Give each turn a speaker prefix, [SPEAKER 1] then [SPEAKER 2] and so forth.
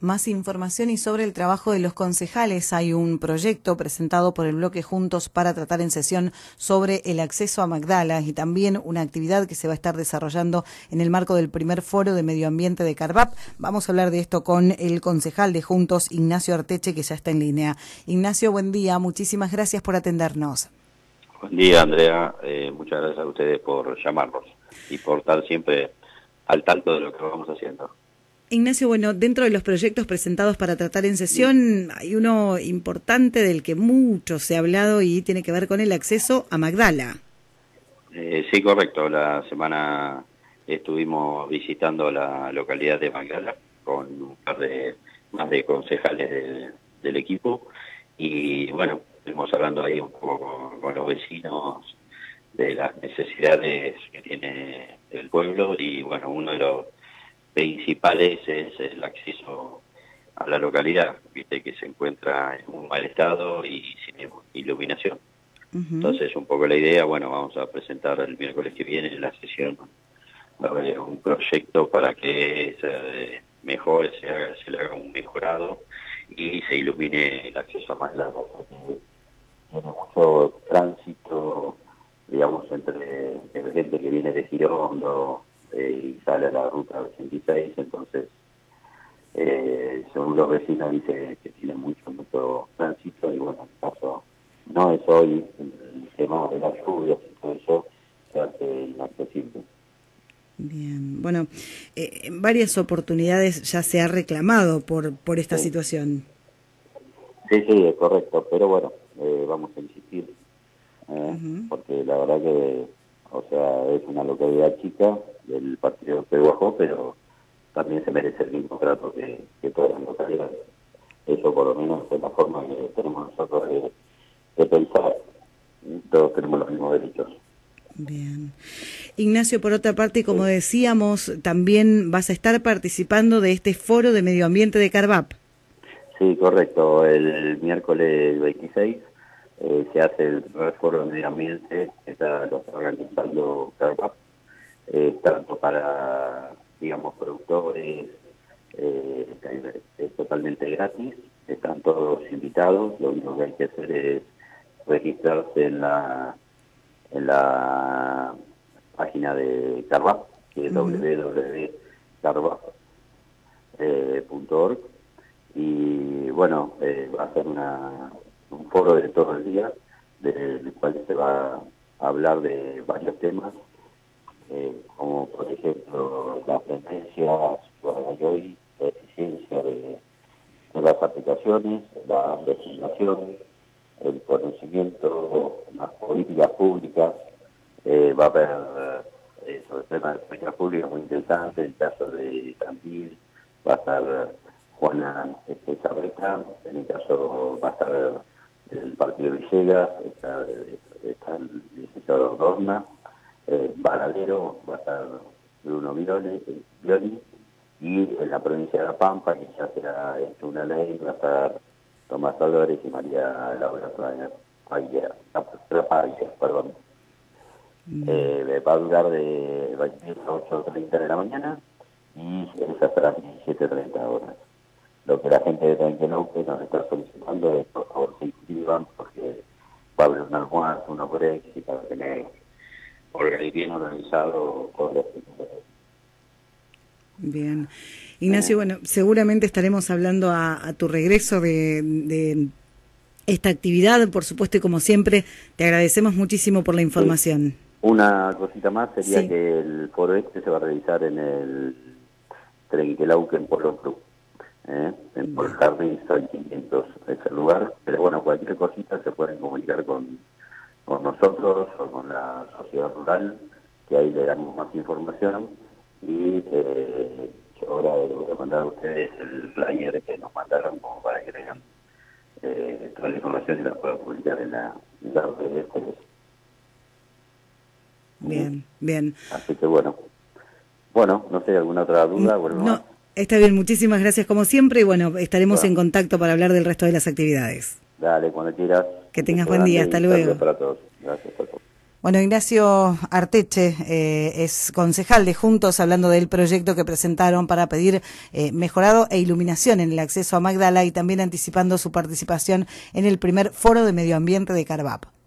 [SPEAKER 1] más información y sobre el trabajo de los concejales. Hay un proyecto presentado por el bloque Juntos para tratar en sesión sobre el acceso a Magdala y también una actividad que se va a estar desarrollando en el marco del primer foro de medio ambiente de Carvap. Vamos a hablar de esto con el concejal de Juntos, Ignacio Arteche, que ya está en línea. Ignacio, buen día. Muchísimas gracias por atendernos.
[SPEAKER 2] Buen día, Andrea. Muchas gracias a ustedes por llamarnos y por estar siempre al tanto de lo que vamos haciendo.
[SPEAKER 1] Ignacio, bueno, dentro de los proyectos presentados para tratar en sesión, hay uno importante del que mucho se ha hablado y tiene que ver con el acceso a Magdala.
[SPEAKER 2] Sí, correcto. La semana estuvimos visitando la localidad de Magdala con un par más de concejales del equipo y bueno, estuvimos hablando ahí un poco con los vecinos de las necesidades que tiene el pueblo y bueno, uno de los principales es el acceso a la localidad, viste que se encuentra en un mal estado y sin iluminación. Entonces un poco la idea, bueno, vamos a presentar el miércoles que viene en la sesión, va a haber un proyecto para que se mejore, se le haga un mejorado y se ilumine el acceso a Magdala. Tiene mucho tránsito, digamos, entre gente que viene de Girondo y sale a la ruta 86, entonces, según los vecinos, dice que tiene mucho tránsito y bueno, en el caso no es hoy el tema de las lluvias y todo eso se hace inaccesible.
[SPEAKER 1] Bien, bueno, en varias oportunidades ya se ha reclamado por esta situación.
[SPEAKER 2] Sí, es correcto, pero bueno, vamos a insistir, porque la verdad que, o sea, es una localidad chica del partido de Pehuajó, pero también se merece el mismo trato que todas las localidades. Eso por lo menos es la forma que tenemos nosotros de pensar. Todos tenemos los mismos derechos.
[SPEAKER 1] Bien. Ignacio, por otra parte, como decíamos, también vas a estar participando de este foro de medio ambiente de Carvap.
[SPEAKER 2] Sí, correcto. El miércoles 26 se hace el primer foro de medio ambiente, lo está organizando Carvap, tanto para, digamos, productores, es totalmente gratis, están todos invitados, lo único que hay que hacer es registrarse en la página de Carvap, que es www.carvap.org. Y bueno, va a ser un foro de todo el día, del cual se va a hablar de varios temas, como por ejemplo las tendencias que hay hoy, la eficiencia de las aplicaciones, la legislación, el conocimiento, las políticas públicas. Va a haber sobre el tema de políticas públicas muy interesante, el caso de Tandil, va a estar Juana Zabreta, en el caso va a estar el partido de Villegas, está el licenciado Dorna, Varadero, va a estar Bruno Violi, y en la provincia de La Pampa, que ya será hecho una ley, va a estar Tomás Álvarez y María Laura Trapaya, perdón. Va a durar de 20 a 8:30 de la mañana y es hasta las 17:30 horas. Lo que la gente de Trenquelauque nos está solicitando es, por favor, se inscriban porque va a haber un almuerzo, una break, y para tener bien organizado todos los tiempos.
[SPEAKER 1] Bien. Ignacio, bueno, seguramente estaremos hablando a tu regreso de esta actividad, por supuesto, y como siempre, te agradecemos muchísimo por la información.
[SPEAKER 2] Una cosita más sería que el foro se va a realizar en el Trenquelauque en Polo Club. En Polo Jardín soy 500 es el lugar, pero bueno, cualquier cosita se pueden comunicar con nosotros o con la sociedad rural, que ahí le damos más información. Y yo ahora les voy a mandar a ustedes el flyer que nos mandaron como para que tengan toda la información y la puedan publicar en la red de ustedes.
[SPEAKER 1] Bien.
[SPEAKER 2] Así que bueno, no sé, ¿alguna otra duda?
[SPEAKER 1] No, está bien, muchísimas gracias como siempre y bueno, estaremos en contacto para hablar del resto de las actividades.
[SPEAKER 2] Dale, cuando quieras.
[SPEAKER 1] Que tengas buen día, hasta luego.
[SPEAKER 2] Para todos. Gracias a todos.
[SPEAKER 1] Bueno, Ignacio Arteche es concejal de Juntos, hablando del proyecto que presentaron para pedir mejorado e iluminación en el acceso a Magdala y también anticipando su participación en el primer Foro de Medio Ambiente de Carvap.